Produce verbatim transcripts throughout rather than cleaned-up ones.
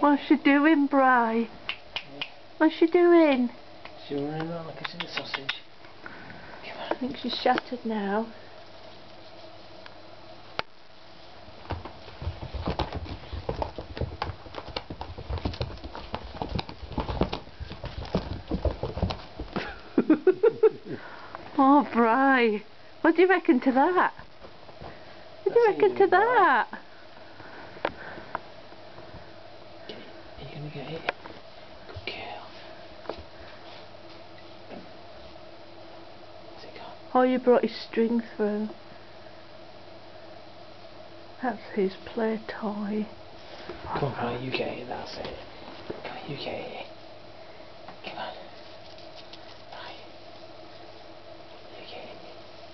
What's she doing, Bri? What's she doing? She's running around like a silly sausage. Come on. I think she's shattered now. Oh, Bri. What do you reckon to that? What do you reckon to that? Get it. Are you going to get it? Good girl. Where's it gone? Oh, you brought his string through. That's his play toy. Come on, Brian, you get it. That's it. Come on, you get it. Come on. Brian. You get it.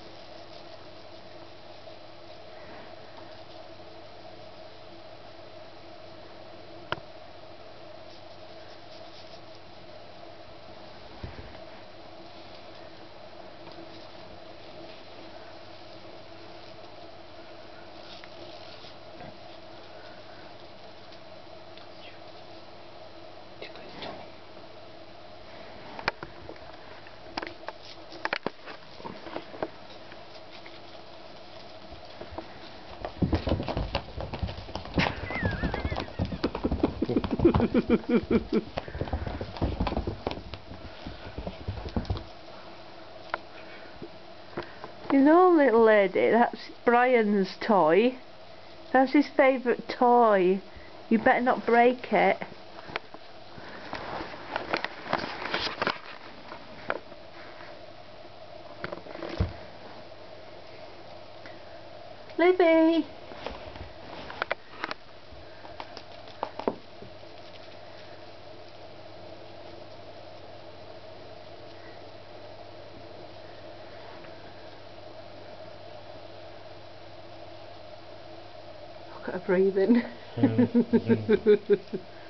You know, little lady, that's Brian's toy. That's his favourite toy. You better not break it. Livy! Look at her breathing.